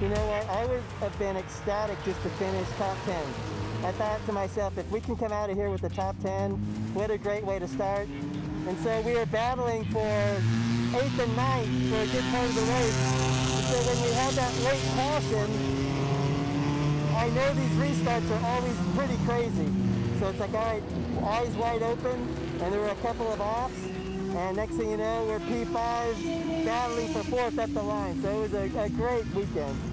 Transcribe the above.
You know what? I would have been ecstatic just to finish top 10. I thought to myself, if we can come out of here with the top 10, what a great way to start. And so we were battling for 8th and 9th for a good part of the race. And so when we had that late caution, I know these restarts are always pretty crazy. So it's like, all right, eyes wide open, and there were a couple of offs. And next thing you know, we're P5 battling for 4th up the line. So it was a great weekend.